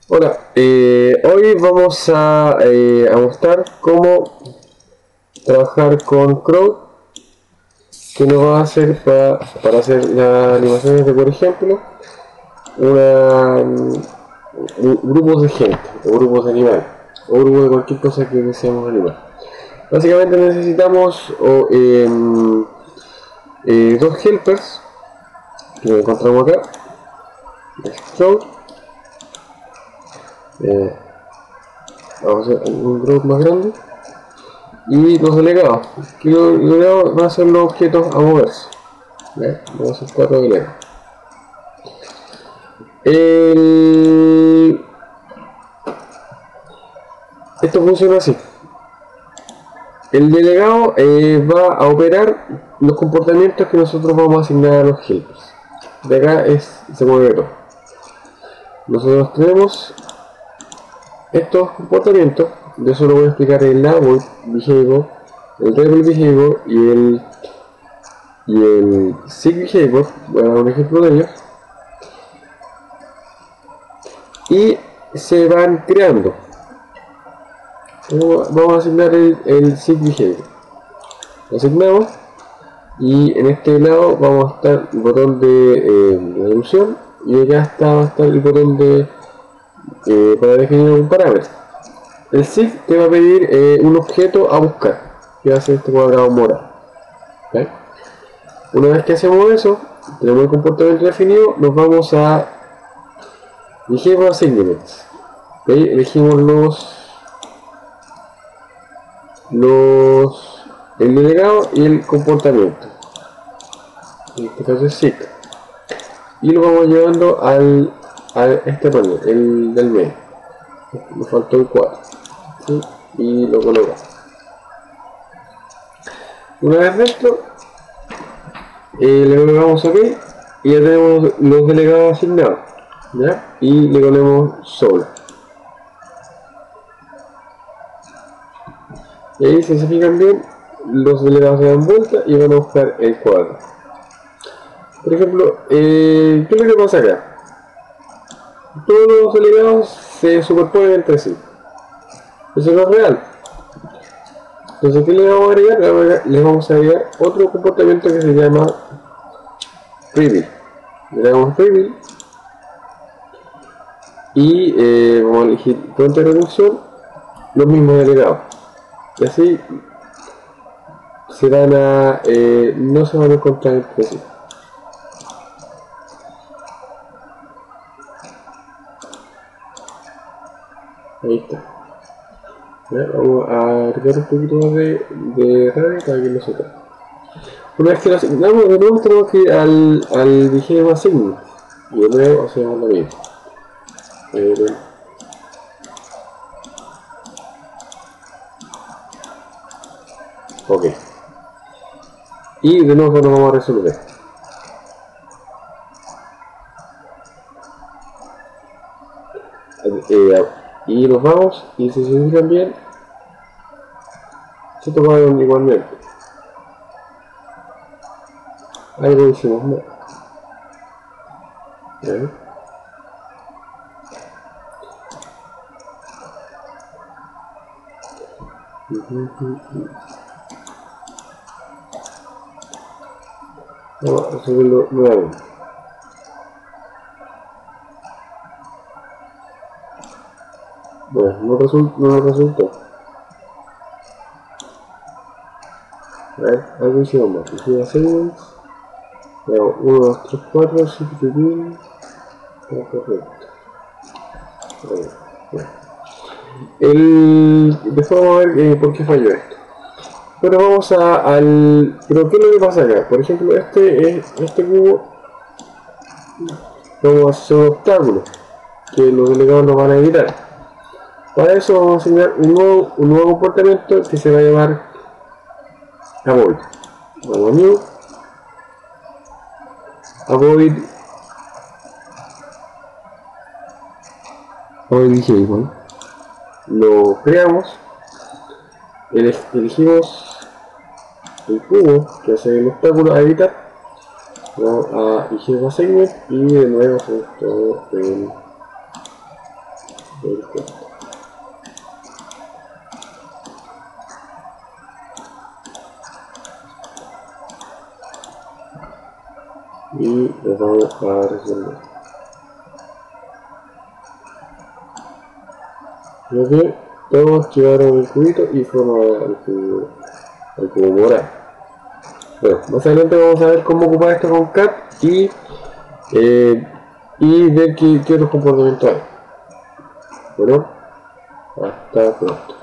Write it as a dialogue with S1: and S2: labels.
S1: Hola, hoy vamos a mostrar cómo trabajar con Crowd, que nos va a hacer para hacer las animaciones de, por ejemplo, grupos de gente, o grupos de animales, o grupos de cualquier cosa que deseamos animar. Básicamente necesitamos dos helpers, que lo encontramos acá, Crowd. Vamos a hacer un group más grande. Y los delegados, que los delegados van a ser los objetos a moverse. ¿Ya? Vamos a hacer 4 delegados. Esto funciona así. El delegado va a operar los comportamientos que nosotros vamos a asignar a los helpers. De acá se mueve todo. Nosotros tenemos estos comportamientos. De eso lo voy a explicar en la avoid behavior, el rebel behavior y el seek behavior. Voy a dar un ejemplo de ellos. Y se van creando. Vamos a asignar el seek behavior. Lo asignamos y en este lado vamos a estar el botón de deducción y acá va a estar el botón de para definir un parámetro. El seek te va a pedir un objeto a buscar, que va a ser este cuadrado morado. ¿Okay? Una vez que hacemos eso, tenemos el comportamiento definido, nos vamos a behavior assignments. ¿Okay? Elegimos el delegado y el comportamiento, en este caso es seek, y lo vamos llevando a este panel, el del medio. Me faltó el 4, ¿sí? Y lo colocamos. Una vez dentro, le colocamos OK y ya tenemos los delegados asignados, ¿ya? Y le ponemos solo. Y ahí, si se fijan bien, los delegados se dan vuelta y van a buscar el cuadro. Por ejemplo, ¿qué es lo que pasa acá? Todos los delegados se superponen entre sí. Eso no es real. Entonces, ¿qué le vamos a agregar? Le vamos a agregar otro comportamiento que se llama reveal. Le damos reveal y vamos a elegir fuente de reducción, los mismos delegados. Y así no se van a encontrar entre sí. Ahí está. ¿Ya? Vamos a agregar un poquito más de radio para que lo sepa. Una vez que lo asignamos, de nuevo tenemos que ir al behavior assignment y de nuevo hacemos lo mismo. Ok. Y de nuevo nos vamos a resolver. Y nos vamos, y si se fijan bien, se tomaron igualmente. Algo hicimos mal. Vamos a subirlo nuevamente. Bueno, no resultó. A ver, algo hicimos mal. Hicimos segments. 1, 2, 3, 4, 5, 6, 7, correcto. Después vamos a ver por qué falló esto. Bueno, vamos pero ¿qué es lo que pasa acá? Por ejemplo, este cubo, vamos a hacer un obstáculo que los delegados nos van a evitar. Para eso vamos a asignar un nuevo comportamiento que se va a llamar avoid. Vamos a new, avoid behavior. Lo creamos, elegimos el cubo que hace el obstáculo a evitar, vamos a behavior assignment y de nuevo hacemos todo Perfecto. Y lo vamos a resolver. Creo que todos llevaron el cubito y fueron al cubo morado. Bueno, más adelante vamos a ver cómo ocupar esto con cat y ver qué otros comportamientos hay. Bueno, hasta pronto.